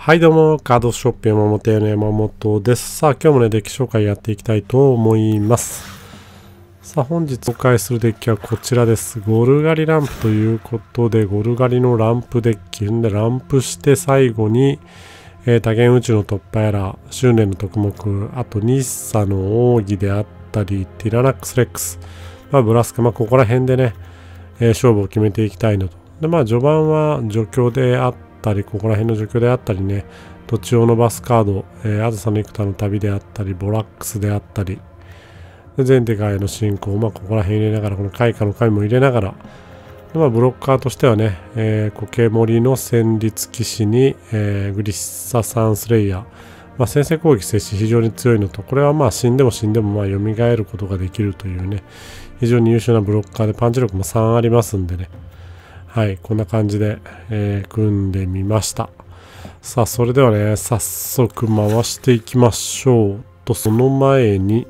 はいどうも、カードショップ山本屋の山本です。さあ、今日もね、デッキ紹介やっていきたいと思います。さあ、本日紹介するデッキはこちらです。ゴルガリランプということで、ゴルガリのランプデッキ。で、ランプして最後に、多元宇宙の突破やら、執念の特目、あと日サの奥義であったり、ティラナックスレックス、ブラスク、ここら辺でね、勝負を決めていきたいのと。で、序盤は除去であったり、ここら辺の除去であったりね、土地を伸ばすカード、あずさの幾多の旅であったり、ボラックスであったり、で全世界の進行、ここら辺入れながら、この開花の神も入れながら、でブロッカーとしてはね、コケモリの戦慄騎士に、グリッササンスレイヤー、先制攻撃接し非常に強いのと、これは死んでも蘇ることができるというね、非常に優秀なブロッカーでパンチ力も3ありますんでね。はい、こんな感じで、組んでみました。さあ、それではね、早速回していきましょう。と、その前に、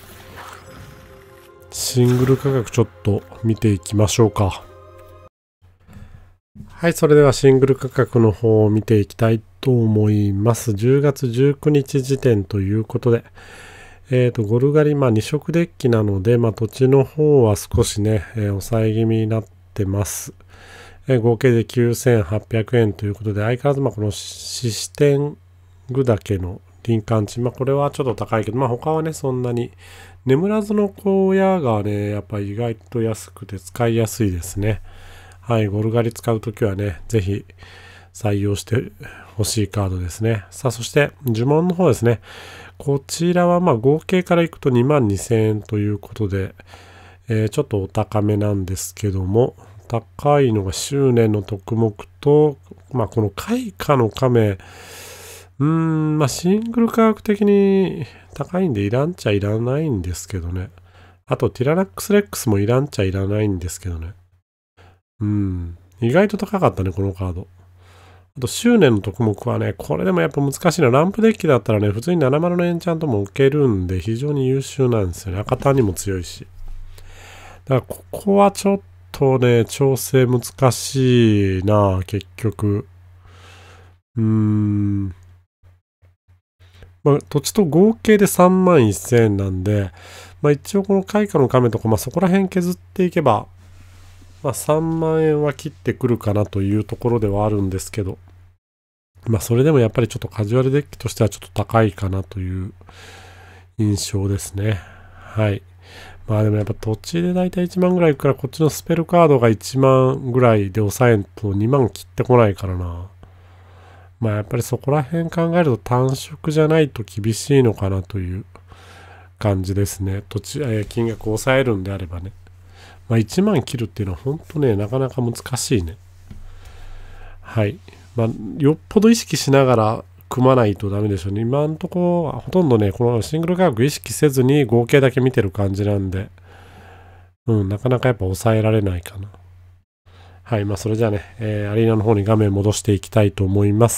シングル価格ちょっと見ていきましょうか。はい、それではシングル価格の方を見ていきたいと思います。10月19日時点ということで、ゴルガリ、2色デッキなので、土地の方は少しね、抑え気味になってます。合計で9800円ということで、相変わらずこのシステン具だけの林間地、これはちょっと高いけど、他はね、そんなに。眠らずの荒野がね、やっぱり意外と安くて使いやすいですね。はい、ゴルガリ使うときはね、ぜひ採用してほしいカードですね。さあ、そして呪文の方ですね。こちらは合計からいくと22000円ということで、ちょっとお高めなんですけども、高いのが執念の特目と、この開花の亀、シングル価格的に高いんでいらんちゃいらないんですけどね。あと、ティラナックスレックスもいらんちゃいらないんですけどね。意外と高かったね、このカード。あと、執念の特目はね、これでもやっぱ難しいな。ランプデッキだったらね、普通に70のエンチャントも受けるんで、非常に優秀なんですよね。赤単にも強いし。だから、ここはちょっとね、調整難しいな、結局。土地と合計で31000円なんで、一応この開花の亀とか、そこら辺削っていけば、3万円は切ってくるかなというところではあるんですけど、それでもやっぱりちょっとカジュアルデッキとしてはちょっと高いかなという印象ですね。はい。でもやっぱ土地でだいたい1万ぐらいいくから、こっちのスペルカードが1万ぐらいで抑えんと2万切ってこないからな。やっぱりそこら辺考えると単色じゃないと厳しいのかなという感じですね。土地、金額を抑えるんであればね。1万切るっていうのは本当ね、なかなか難しいね。はい。よっぽど意識しながら組まないとダメでしょうね。今んとこはほとんどね、このシングル価格意識せずに合計だけ見てる感じなんで、なかなかやっぱ抑えられないかな。はい。それじゃあね、アリーナの方に画面戻していきたいと思います。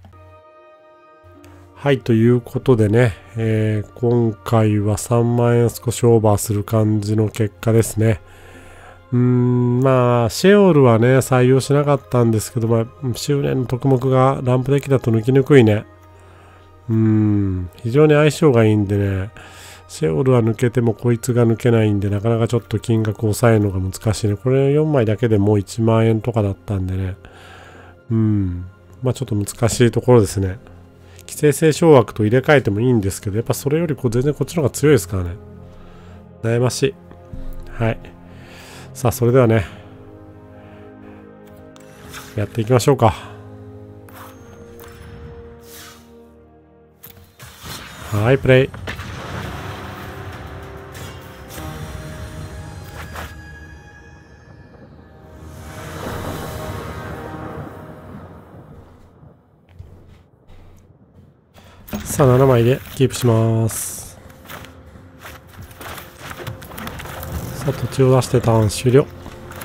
はい。ということでね、今回は3万円少しオーバーする感じの結果ですね。シェオルはね、採用しなかったんですけど、執念の特目がランプデッキだと抜きにくいね。非常に相性がいいんでね、シェオルは抜けてもこいつが抜けないんで、なかなかちょっと金額を抑えるのが難しいね。これ4枚だけでもう1万円とかだったんでね。ちょっと難しいところですね。規制性掌握と入れ替えてもいいんですけど、やっぱそれより全然こっちの方が強いですからね。悩ましい。はい。さあ、それではね、やっていきましょうか。はい、プレイ。さあ、7枚でキープします。さあ、土地を出してターン終了。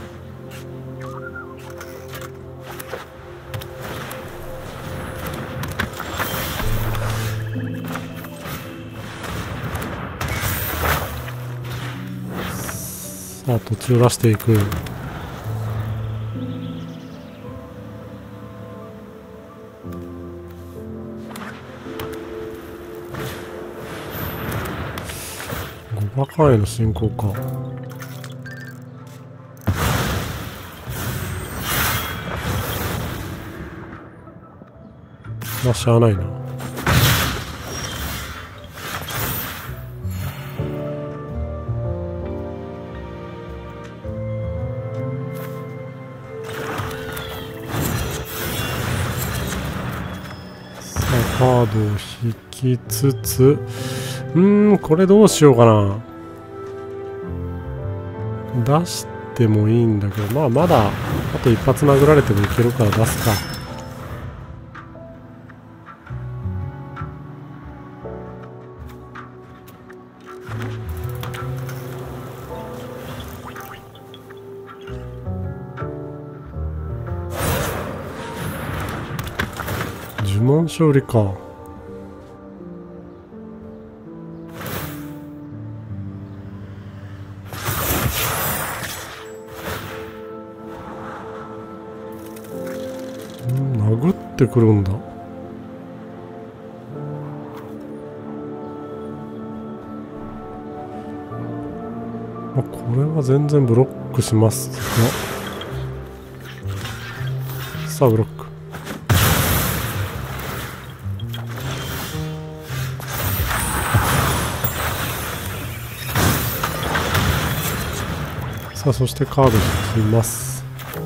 さあ、土地を出していく。 赤への進行か。まあしゃあないな。さあカードを引きつつ、これどうしようかな。出してもいいんだけど、まあまだあと一発殴られてもいけるから出すか。呪文勝利か。殴ってくるんだ。まあ、これは全然ブロックしますが、さあブロック。さあそしてカード引きます。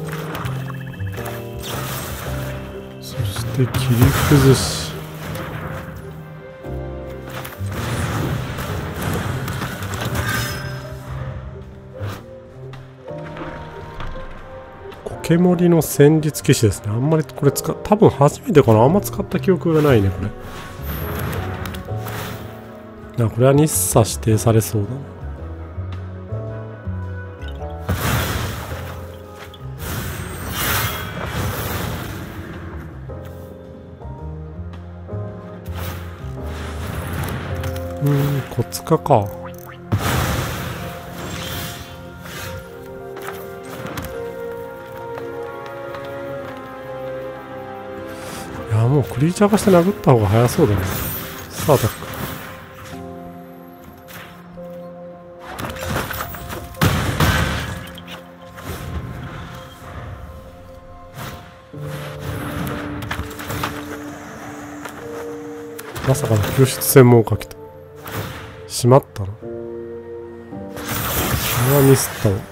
そして切り崩し。苔森の戦術騎士ですね。あんまりこれ多分初めてかな。あんま使った記憶がないねこれ。これは日差指定されそうだね。コツカか。いやもうクリーチャー化して殴った方が早そうだね。さあアタック。まさかの救出専門家来た。しまったな。これはミスったわ。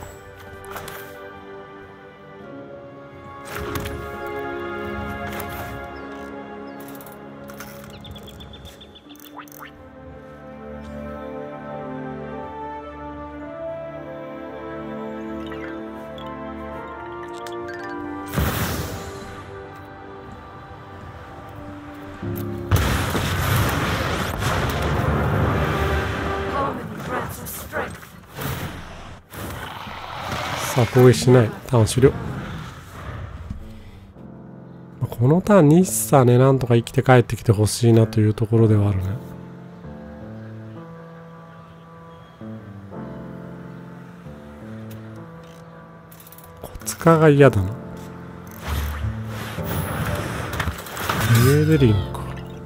さあ攻撃しない。ターン終了。このターン日差ね、なんとか生きて帰ってきてほしいなというところではあるね。コツカが嫌だな。エーデリンか。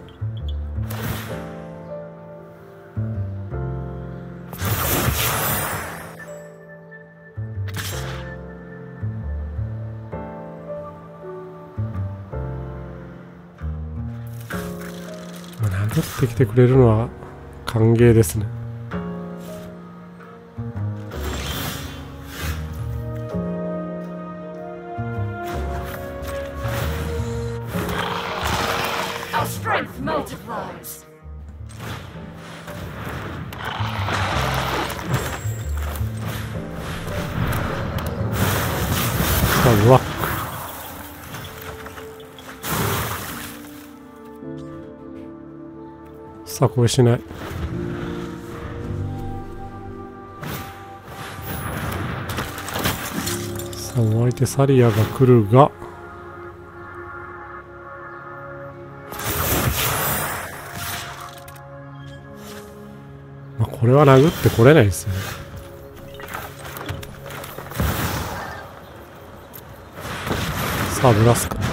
殴ってきてくれるのは歓迎ですね。うわっ、さあこれしない。さあお相手サリアが来るが、これは殴ってこれないですよね。さあブラスカ。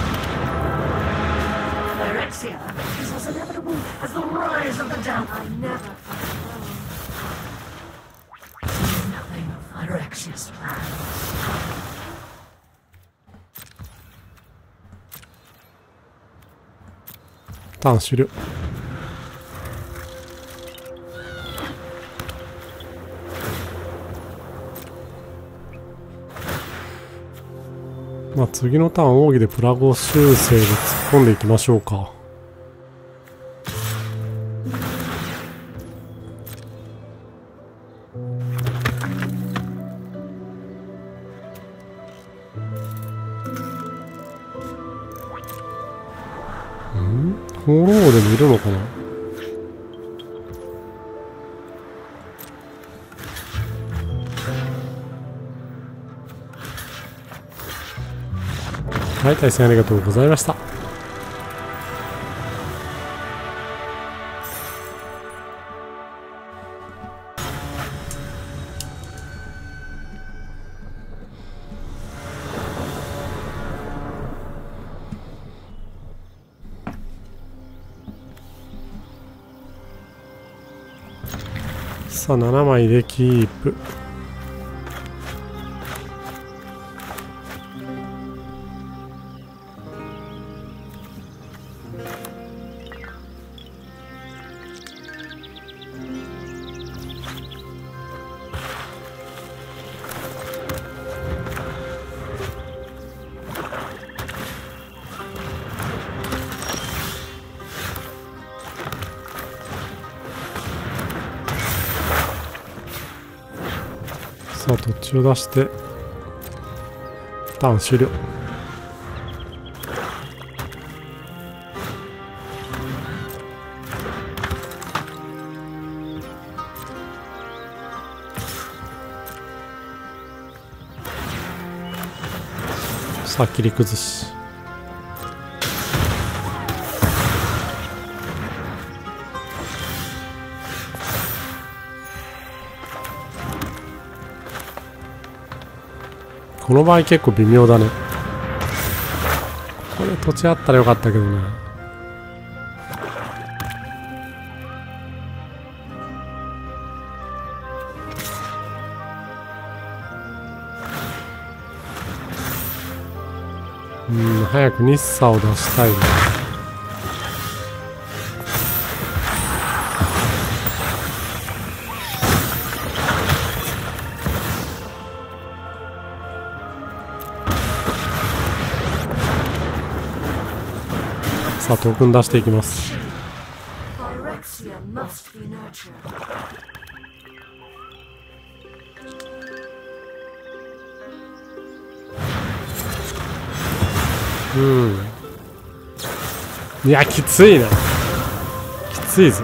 ターン終了。まあ次のターン奥義でプラゴ修正で突っ込んでいきましょうか。フォローでもいるのかな。はい、対戦ありがとうございました。さあ7枚でキープ。さあ途中出してターン終了。さあ切り崩し。この場合結構微妙だね。これ土地あったらよかったけどな。早く日差を出したいね。さあトークン出していきます。いやきついな、きついぞ。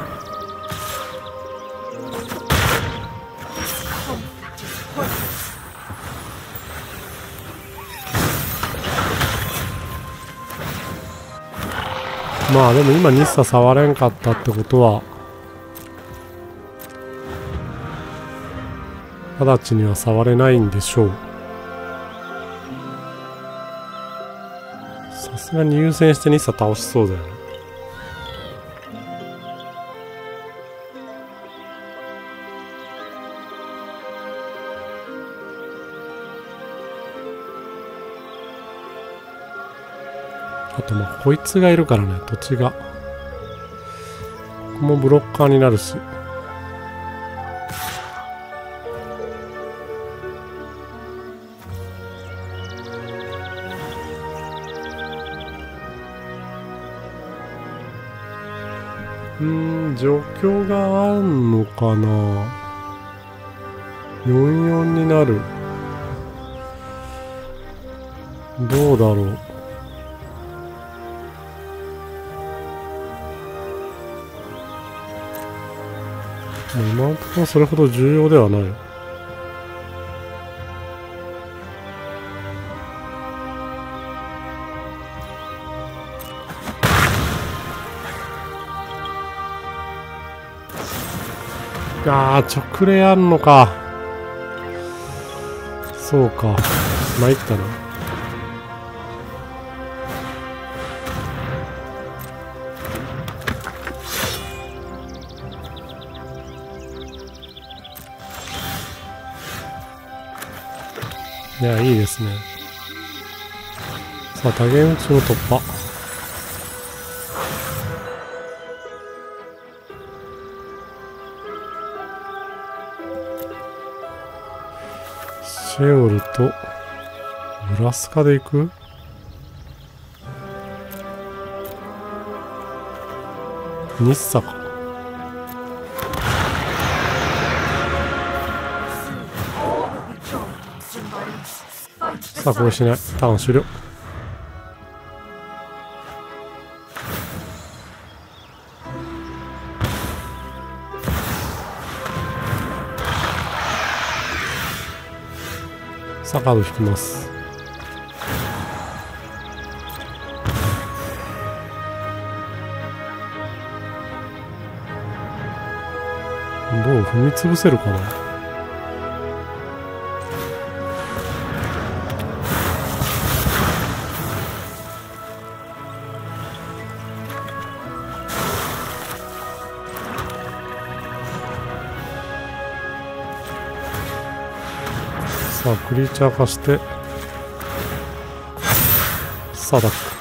まあでも今日差触れんかったってことは直ちには触れないんでしょう。さすがに優先して日差倒しそうだよね。あとまあこいつがいるからね、土地がここもブロッカーになるし。状況があんのかな。4-4になる。どうだろう。今のところそれほど重要ではない。あー、直レあんのか。そうか、参ったな。いや、いいですね。さあ、多元宇宙の突破。 シェオルとブラスカで行く？日サか。さあこれしない。ターン終了。さあカード引きます。どう踏み潰せるかな。さあクリーチャー化してさあダック。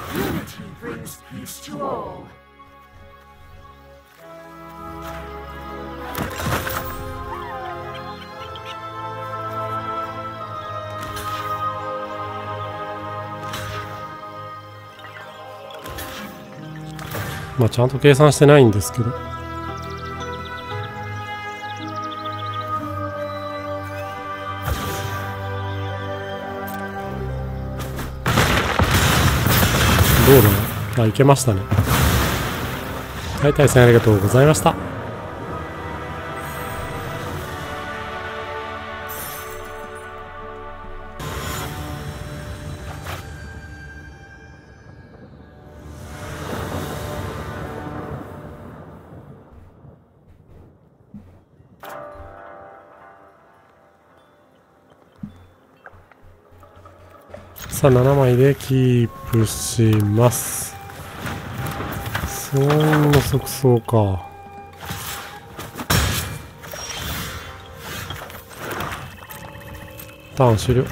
まあちゃんと計算してないんですけど、どうだ？あ、いけましたね。はい、対戦ありがとうございました。さあ7枚でキープします。総員の即走か。ターン終了。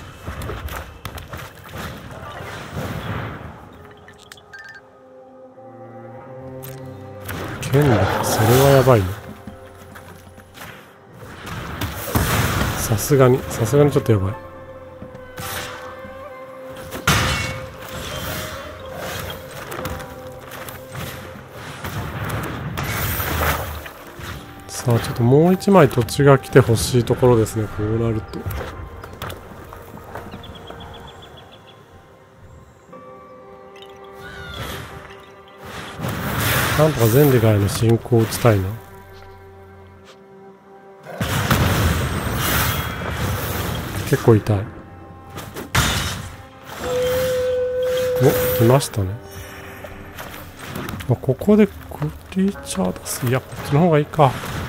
剣だ。それはやばいね。さすがにちょっとやばい。さあちょっともう一枚土地が来てほしいところですね。こうなるとなんとかゼンデガへの進行を打ちたいな。結構痛い。お、来ましたね。ここでクリーチャー出す。いや、こっちの方がいいか。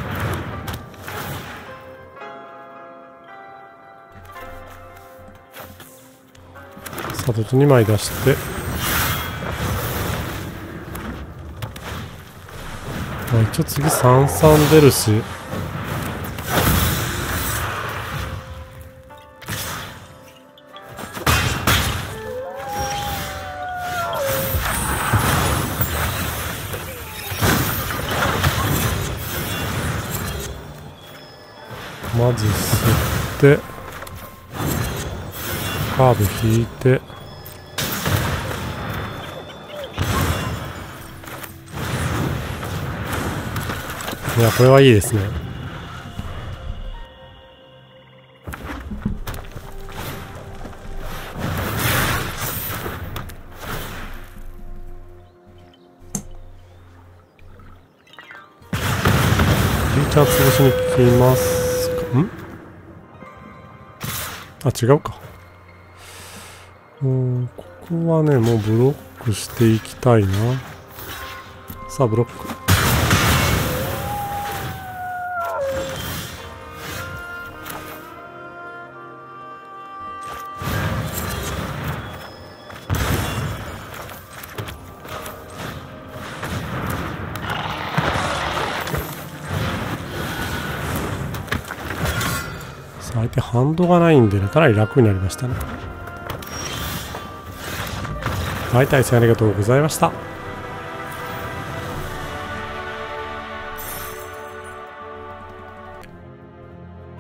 さあ土地2枚出して、まあ、一応次33出るし、まず吸ってカード引いて、いやこれはいいですね。リーチャー潰しに来ますか。んあ、違うか。ここはねもうブロックしていきたいな。さあブロック。相手ハンドがないんでね、かなり楽になりましたね。はい、対戦ありがとうございました。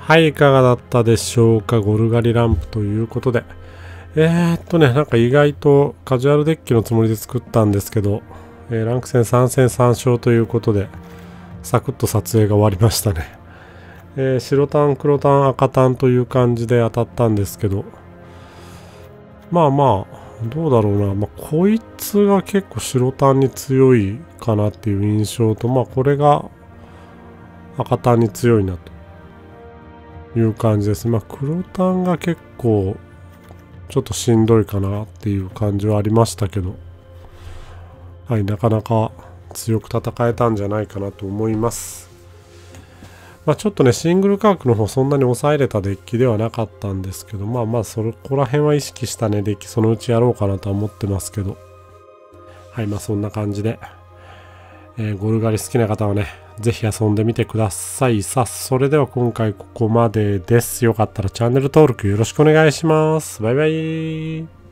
はい、いかがだったでしょうか。ゴルガリランプということで。なんか意外とカジュアルデッキのつもりで作ったんですけど、ランク戦3戦3勝ということで、サクッと撮影が終わりましたね。白タン、黒タン、赤タンという感じで当たったんですけど、まあまあ、どうだろうな。まあ、こいつが結構白タンに強いかなっていう印象と、まあ、これが赤タンに強いなという感じです。まあ、黒タンが結構、ちょっとしんどいかなっていう感じはありましたけど、はい、なかなか強く戦えたんじゃないかなと思います。まあ、ちょっとね、シングルカークの方そんなに抑えれたデッキではなかったんですけど、まあまあ、そこら辺は意識したね、デッキそのうちやろうかなとは思ってますけど、はい、まあそんな感じで、ゴルガリ好きな方はね、ぜひ遊んでみてください。さあ、それでは今回ここまでです。よかったらチャンネル登録よろしくお願いします。バイバイ。